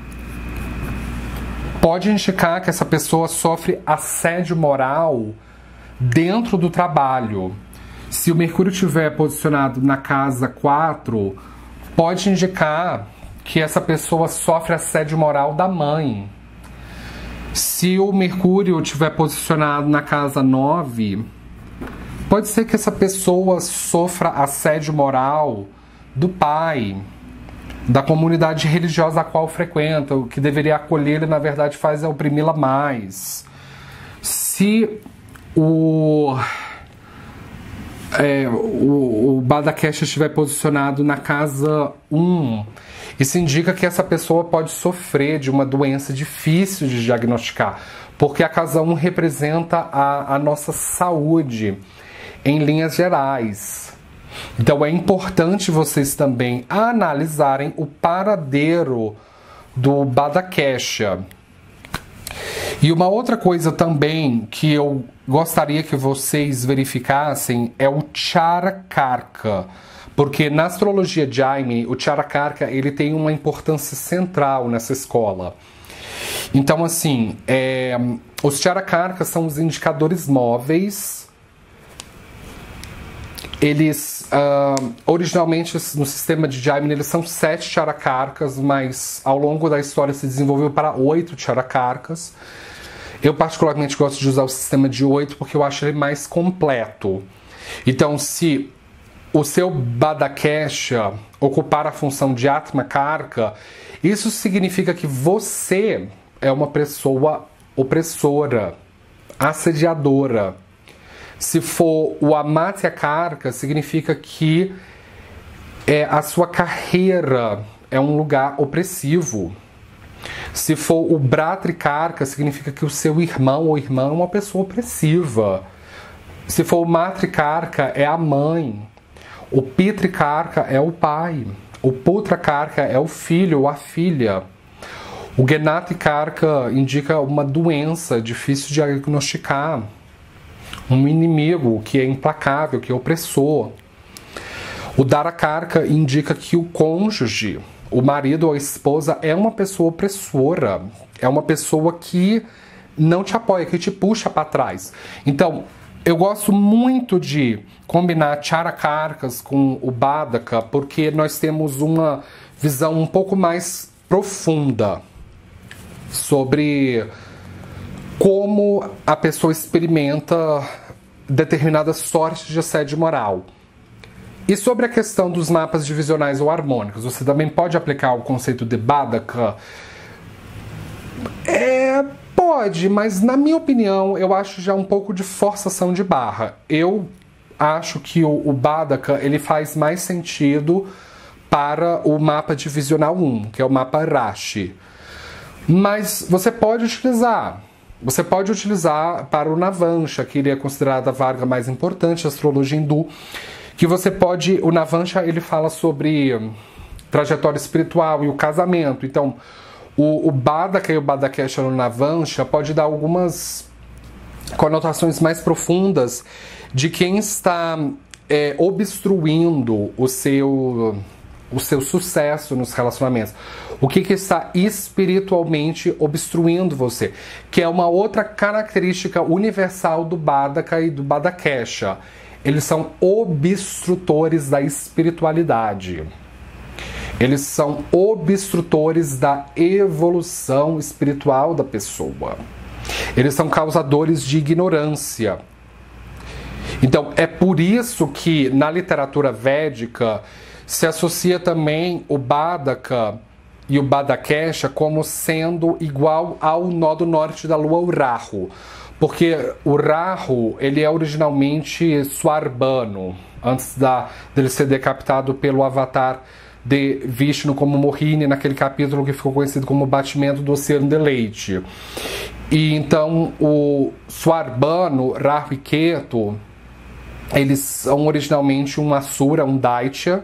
pode indicar que essa pessoa sofre assédio moral dentro do trabalho. Se o Mercúrio estiver posicionado na casa 4, pode indicar que essa pessoa sofre assédio moral da mãe. Se o Mercúrio estiver posicionado na casa 9, pode ser que essa pessoa sofra assédio moral do pai, da comunidade religiosa a qual frequenta. O que deveria acolhê-la, na verdade, faz é oprimi-la mais. Se o Badakesha estiver posicionado na casa 1, isso indica que essa pessoa pode sofrer de uma doença difícil de diagnosticar, porque a casa 1 representa a nossa saúde em linhas gerais. Então é importante vocês também analisarem o paradeiro do Badakesha. E uma outra coisa também que eu gostaria que vocês verificassem é o Charakarka. Porque na astrologia Jaime, o Charakarka, ele tem uma importância central nessa escola. Então, assim, os Charakarkas são os indicadores móveis. Eles, originalmente, no sistema de Jaime, eles são 7 Charakarkas, mas ao longo da história se desenvolveu para 8 Charakarkas. Eu particularmente gosto de usar o sistema de 8 porque eu acho ele mais completo. Então, se o seu Badakesha ocupar a função de Atma Karka, isso significa que você é uma pessoa opressora, assediadora. Se for o Amatya Karka, significa que a sua carreira é um lugar opressivo. Se for o Bhatrikarka, significa que o seu irmão ou irmã é uma pessoa opressiva. Se for o Matrikarka, é a mãe. O Pitrikarka é o pai. O Putrakarka é o filho ou a filha. O Gnatikarka indica uma doença difícil de diagnosticar. Um inimigo que é implacável, que é opressor. O Dharakarka indica que o cônjuge, o marido ou a esposa, é uma pessoa opressora. É uma pessoa que não te apoia, que te puxa para trás. Então, eu gosto muito de combinar Charakarkas com o Badaka, porque nós temos uma visão um pouco mais profunda sobre como a pessoa experimenta determinadas sortes de assédio moral. E sobre a questão dos mapas divisionais ou harmônicos, você também pode aplicar o conceito de Badaka? Pode, mas na minha opinião, eu acho já um pouco de forçação de barra. Eu acho que o Badaka, ele faz mais sentido para o mapa divisional 1, que é o mapa Rashi. Mas você pode utilizar Você pode utilizar para o Navansha, que ele é considerado a varga mais importante da astrologia hindu, que você pode... O Navansha, ele fala sobre trajetória espiritual e o casamento. Então, o Badaka e o Badakesha no Navansha pode dar algumas conotações mais profundas de quem está obstruindo o seu sucesso nos relacionamentos. O que está espiritualmente obstruindo você, que é uma outra característica universal do Badaka e do Badakesha. Eles são obstrutores da espiritualidade. Eles são obstrutores da evolução espiritual da pessoa. Eles são causadores de ignorância. Então, é por isso que na literatura védica se associa também o Badaka e o Badakesha como sendo igual ao nó do norte da lua, o Rahu. Porque o Rahu, ele é originalmente Swarbano, antes dele ser decapitado pelo avatar de Vishnu como Mohini, naquele capítulo que ficou conhecido como Batimento do Oceano de Leite. E então o Swarbano, Rahu e Ketu, eles são originalmente um Asura, um Daitya,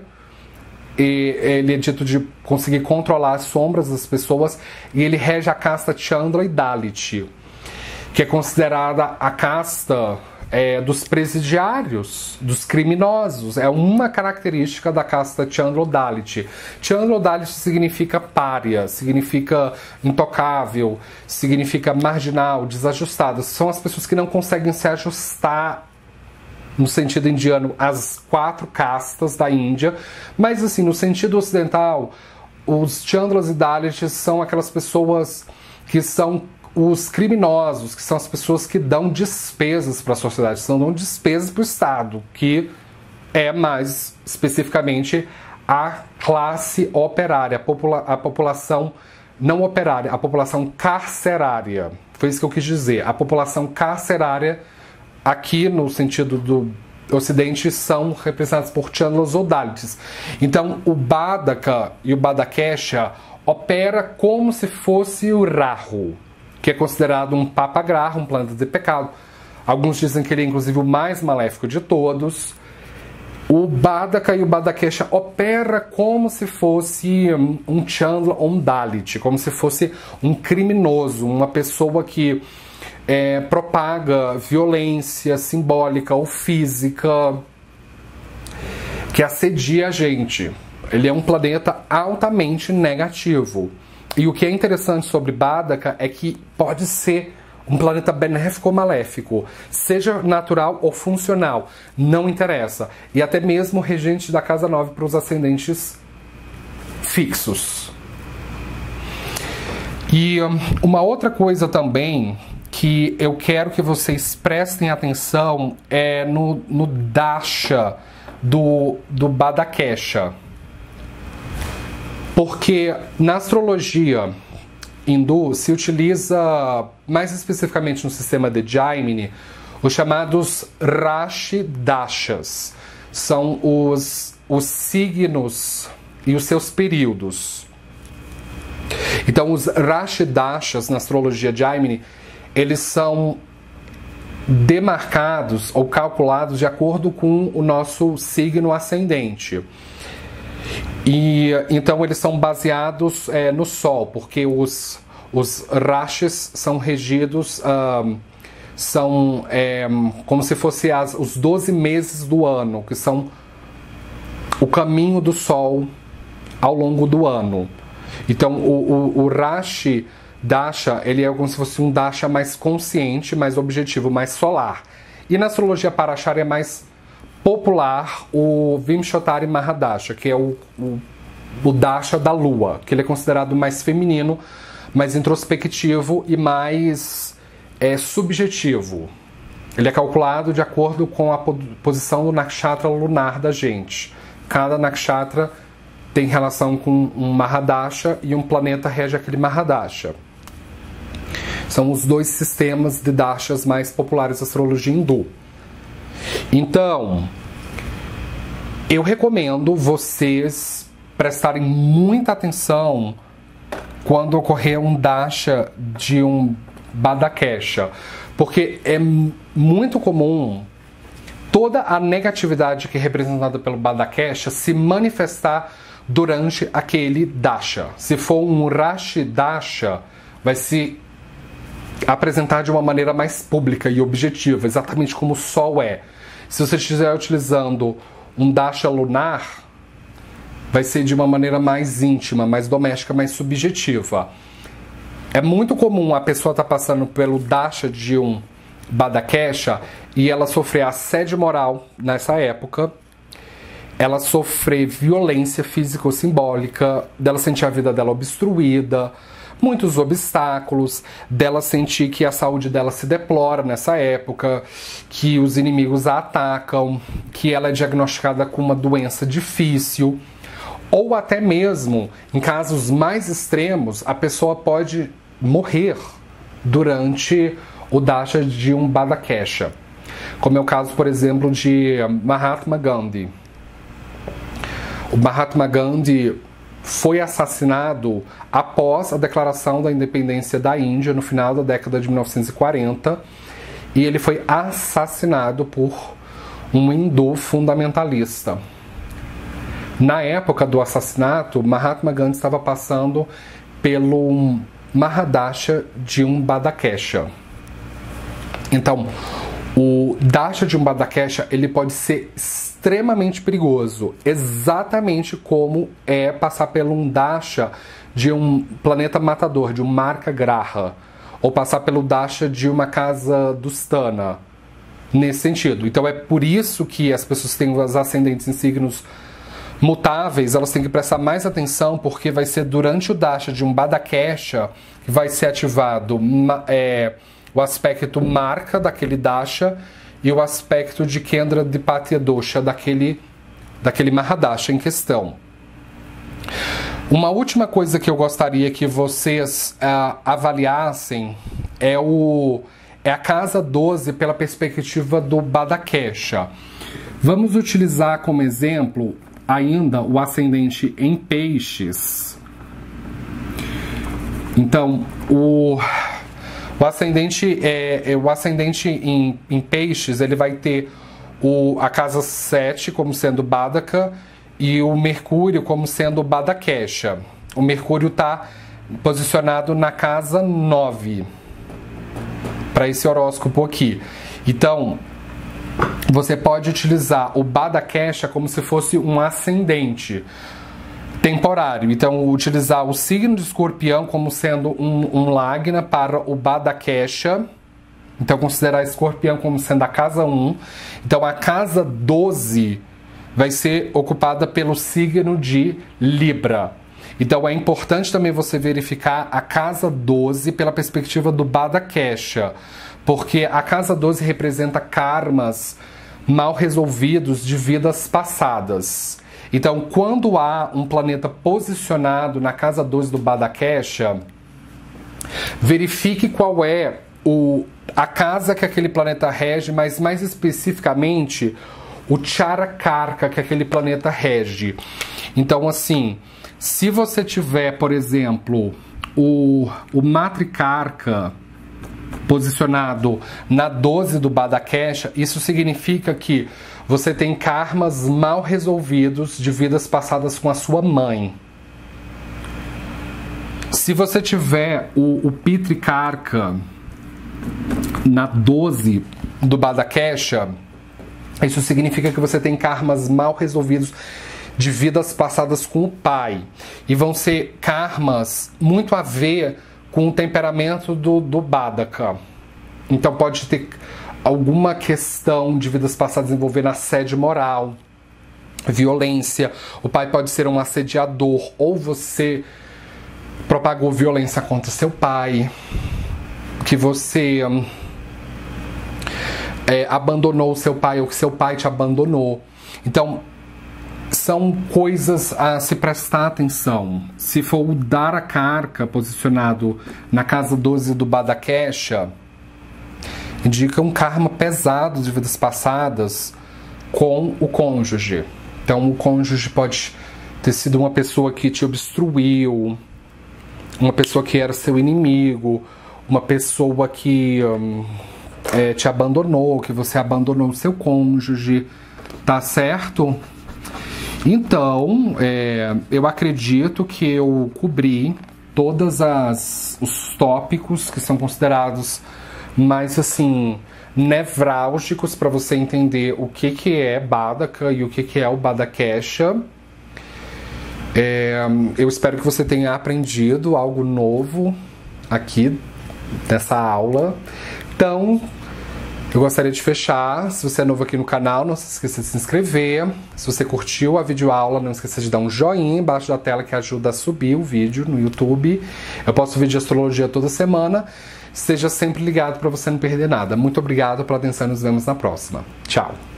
e ele é dito de conseguir controlar as sombras das pessoas, e ele rege a casta Chandra e Dalit, que é considerada a casta dos presidiários, dos criminosos. É uma característica da casta Chandra ou Dalit. Chandra ou Dalit significa pária, significa intocável, significa marginal, desajustado. São as pessoas que não conseguem se ajustar, no sentido indiano, as 4 castas da Índia, mas assim, no sentido ocidental, os Chandras e Dalits são aquelas pessoas que são os criminosos, que são as pessoas que dão despesas para a sociedade, dão despesas para o Estado, que é mais especificamente a classe operária, a população não operária, a população carcerária. Foi isso que eu quis dizer. A população carcerária, aqui no sentido do Ocidente, são representados por Chandras ou Dalits. Então, o Badaka e o Badakesha opera como se fosse o Rahu, que é considerado um papagraha, um planeta de pecado. Alguns dizem que ele é inclusive o mais maléfico de todos. O Badaka e o Badakesha opera como se fosse um Chandra ou um Dalit, como se fosse um criminoso, uma pessoa que propaga violência simbólica ou física, que assedia a gente. Ele é um planeta altamente negativo. E o que é interessante sobre Badaka é que pode ser um planeta benéfico ou maléfico, seja natural ou funcional, não interessa. E até mesmo regente da casa 9 para os ascendentes fixos. E uma outra coisa também que eu quero que vocês prestem atenção é no Dasha do Badakesha. Porque na astrologia hindu se utiliza, mais especificamente no sistema de Jaimini, os chamados Rashi Dashas. São os signos e os seus períodos. Então, os Rashi Dashas na astrologia Jaimini, eles são demarcados ou calculados de acordo com o nosso signo ascendente. E então eles são baseados no Sol, porque os Rashis são regidos, são como se fossem os 12 meses do ano, que são o caminho do Sol ao longo do ano. Então o Rashi Dasha, ele é como se fosse um Dasha mais consciente, mais objetivo, mais solar. E na astrologia Parashara é mais popular o Vimshottari Mahadasha, que é o Dasha da Lua, que ele é considerado mais feminino, mais introspectivo e mais subjetivo. Ele é calculado de acordo com a posição do nakshatra lunar da gente. Cada nakshatra tem relação com um Mahadasha e um planeta rege aquele Mahadasha. São os 2 sistemas de dashas mais populares da astrologia hindu. Então, eu recomendo vocês prestarem muita atenção quando ocorrer um dasha de um Badakesha, porque é muito comum toda a negatividade que é representada pelo Badakesha se manifestar durante aquele dasha. Se for um Rashi Dasha, vai se apresentar de uma maneira mais pública e objetiva, exatamente como o Sol é. Se você estiver utilizando um Dasha lunar, vai ser de uma maneira mais íntima, mais doméstica, mais subjetiva. É muito comum a pessoa estar passando pelo Dasha de um Badakesha e ela sofrer assédio moral nessa época, ela sofrer violência física ou simbólica, dela sentir a vida dela obstruída, muitos obstáculos, dela sentir que a saúde dela se deplora nessa época, que os inimigos a atacam, que ela é diagnosticada com uma doença difícil, ou até mesmo, em casos mais extremos, a pessoa pode morrer durante o Dasha de um Badakesha, como é o caso, por exemplo, de Mahatma Gandhi. O Mahatma Gandhi foi assassinado após a declaração da independência da Índia, no final da década de 1940, e ele foi assassinado por um hindu fundamentalista. Na época do assassinato, Mahatma Gandhi estava passando pelo Mahadasha de um Badakesha. Então, o Dasha de um Badakesha, ele pode ser extremamente perigoso, exatamente como é passar pelo um Dasha de um planeta matador, de um Marka Graha, ou passar pelo Dasha de uma casa Dustana, nesse sentido. Então é por isso que as pessoas que têm os ascendentes em signos mutáveis, elas têm que prestar mais atenção, porque vai ser durante o Dasha de um Badakesha que vai ser ativado o aspecto marca daquele Dasha e o aspecto de Kendra Dipatya Dosha daquele Mahadasha em questão. Uma última coisa que eu gostaria que vocês avaliassem é a casa 12 pela perspectiva do Badakesha. Vamos utilizar como exemplo ainda o ascendente em peixes. Então, o ascendente em peixes, ele vai ter a casa 7 como sendo Badaka e o Mercúrio como sendo Badakesha. O Mercúrio está posicionado na casa 9 para esse horóscopo aqui. Então, você pode utilizar o Badakesha como se fosse um ascendente temporário. Então, utilizar o signo de Escorpião como sendo um Lagna para o Badakesha. Então, considerar Escorpião como sendo a casa 1. Então, a casa 12 vai ser ocupada pelo signo de Libra. Então, é importante também você verificar a casa 12 pela perspectiva do Badakesha, porque a casa 12 representa karmas mal resolvidos de vidas passadas. Então, quando há um planeta posicionado na casa 12 do Badakesha, verifique qual é a casa que aquele planeta rege, mas mais especificamente o Charakarka que aquele planeta rege. Então, assim, se você tiver, por exemplo, o Matrikarka posicionado na 12 do Badakesha, isso significa que você tem karmas mal resolvidos de vidas passadas com a sua mãe. Se você tiver o Pitrikarka na 12 do Badakesha, isso significa que você tem karmas mal resolvidos de vidas passadas com o pai. E vão ser karmas muito a ver com o temperamento do Badaka. Então pode ter alguma questão de vidas passadas envolvendo assédio moral, violência. O pai pode ser um assediador, ou você propagou violência contra seu pai, que você abandonou o seu pai, ou que seu pai te abandonou. Então, são coisas a se prestar atenção. Se for o Dharakarka posicionado na casa 12 do Badakesha, indica um karma pesado de vidas passadas com o cônjuge. Então, o cônjuge pode ter sido uma pessoa que te obstruiu, uma pessoa que era seu inimigo, uma pessoa que te abandonou, que você abandonou o seu cônjuge, tá certo? Então, eu acredito que eu cobri todos os tópicos que são considerados mais, assim, nevrálgicos para você entender o que é Badacha e o que é o Badakesha. Eu espero que você tenha aprendido algo novo aqui dessa aula. Então, eu gostaria de fechar. Se você é novo aqui no canal, não se esqueça de se inscrever. Se você curtiu a videoaula, não esqueça de dar um joinha embaixo da tela que ajuda a subir o vídeo no YouTube. Eu posto vídeo de astrologia toda semana. Seja sempre ligado para você não perder nada. Muito obrigado pela atenção e nos vemos na próxima. Tchau!